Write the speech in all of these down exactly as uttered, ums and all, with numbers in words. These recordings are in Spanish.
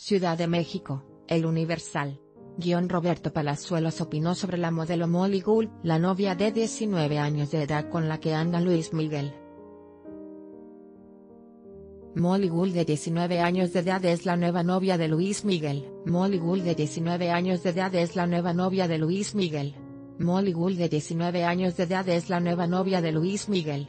Ciudad de México, El Universal. Guión Roberto Palazuelos opinó sobre la modelo Molly Gould, la novia de diecinueve años de edad con la que anda Luis Miguel. Molly Gould, de diecinueve años de edad, es la nueva novia de Luis Miguel. Molly Gould, de diecinueve años de edad, es la nueva novia de Luis Miguel. Molly Gould, de diecinueve años de edad, es la nueva novia de Luis Miguel.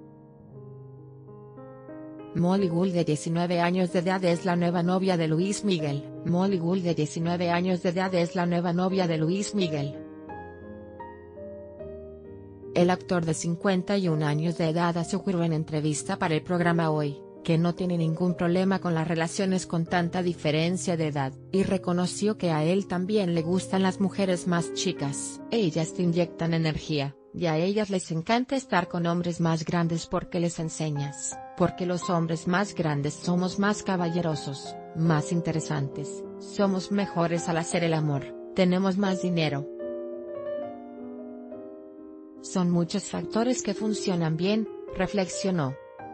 Molly Gould, de diecinueve años de edad, es la nueva novia de Luis Miguel. Molly Gould, de diecinueve años de edad, es la nueva novia de Luis Miguel. El actor de cincuenta y un años de edad aseguró en entrevista para el programa Hoy, que no tiene ningún problema con las relaciones con tanta diferencia de edad, y reconoció que a él también le gustan las mujeres más chicas. Ellas te inyectan energía, y a ellas les encanta estar con hombres más grandes porque les enseñas, porque los hombres más grandes somos más caballerosos, más interesantes, somos mejores al hacer el amor, tenemos más dinero. Son muchos factores que funcionan bien, reflexionó.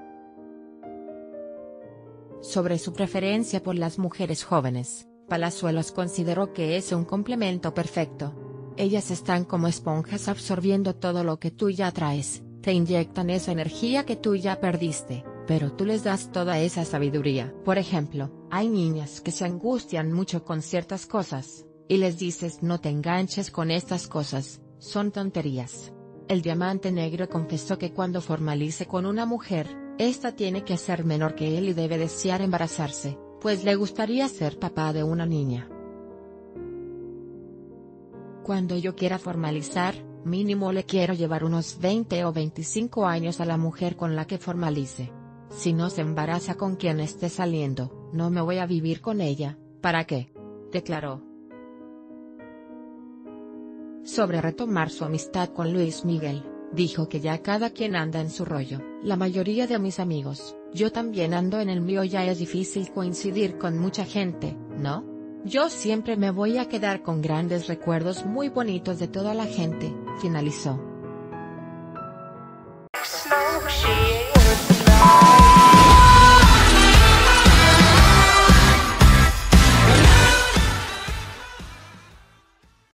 Sobre su preferencia por las mujeres jóvenes, Palazuelos consideró que es un complemento perfecto. Ellas están como esponjas absorbiendo todo lo que tú ya traes, te inyectan esa energía que tú ya perdiste, pero tú les das toda esa sabiduría. Por ejemplo, hay niñas que se angustian mucho con ciertas cosas, y les dices no te enganches con estas cosas, son tonterías. El diamante negro confesó que cuando formalice con una mujer, esta tiene que ser menor que él y debe desear embarazarse, pues le gustaría ser papá de una niña. Cuando yo quiera formalizar, mínimo le quiero llevar unos veinte o veinticinco años a la mujer con la que formalice. Si no se embaraza con quien esté saliendo, no me voy a vivir con ella, ¿para qué?, declaró. Sobre retomar su amistad con Luis Miguel, dijo que ya cada quien anda en su rollo. La mayoría de mis amigos, yo también ando en el mío, ya es difícil coincidir con mucha gente, ¿no? Yo siempre me voy a quedar con grandes recuerdos muy bonitos de toda la gente, finalizó.